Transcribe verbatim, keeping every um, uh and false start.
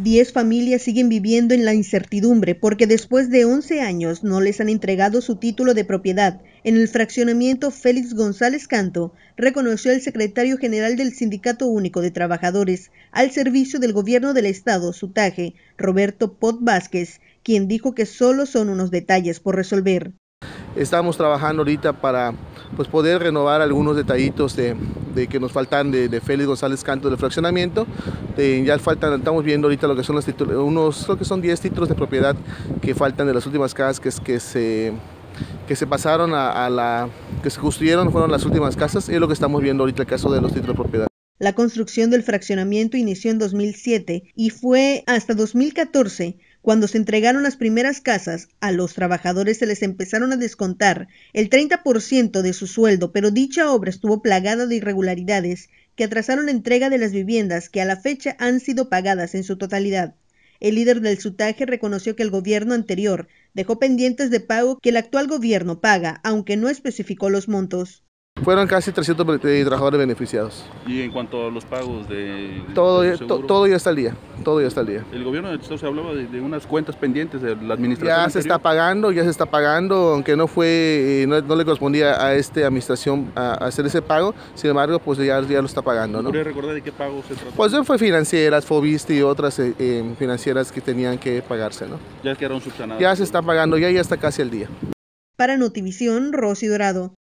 Diez familias siguen viviendo en la incertidumbre porque después de once años no les han entregado su título de propiedad en el fraccionamiento Félix González Canto, reconoció el secretario general del Sindicato Único de Trabajadores al servicio del Gobierno del Estado, SUTAGE, Roberto Pot Vázquez, quien dijo que solo son unos detalles por resolver. Estamos trabajando ahorita para pues, poder renovar algunos detallitos de, de que nos faltan de, de Félix González Canto del fraccionamiento. De, ya faltan, estamos viendo ahorita lo que son los títulos, unos, creo que son diez títulos de propiedad que faltan de las últimas casas que, que se que se pasaron a, a la que se construyeron, fueron las últimas casas, y es lo que estamos viendo ahorita el caso de los títulos de propiedad. La construcción del fraccionamiento inició en dos mil siete y fue hasta dos mil catorce cuando se entregaron las primeras casas. A los trabajadores se les empezaron a descontar el treinta por ciento de su sueldo, pero dicha obra estuvo plagada de irregularidades que atrasaron la entrega de las viviendas que a la fecha han sido pagadas en su totalidad. El líder del SUTAGE reconoció que el gobierno anterior dejó pendientes de pago que el actual gobierno paga, aunque no especificó los montos. Fueron casi trescientos trabajadores beneficiados. Y en cuanto a los pagos de... Todo, de to, todo ya está al día, todo ya está al día. El gobierno del Estado se hablaba de, de unas cuentas pendientes de la administración Ya anterior. se está pagando, ya se está pagando, aunque no fue, no, no le correspondía a esta administración a, a hacer ese pago, sin embargo, pues ya, ya lo está pagando, ¿no? ¿Podría recordar de qué pago se trató? Pues fue financieras, Fobiste y otras eh, eh, financieras que tenían que pagarse, ¿no? Ya quedaron subsanadas. Ya se está pagando, ya, ya está casi al día. Para Notivisión, Rosy Dorado.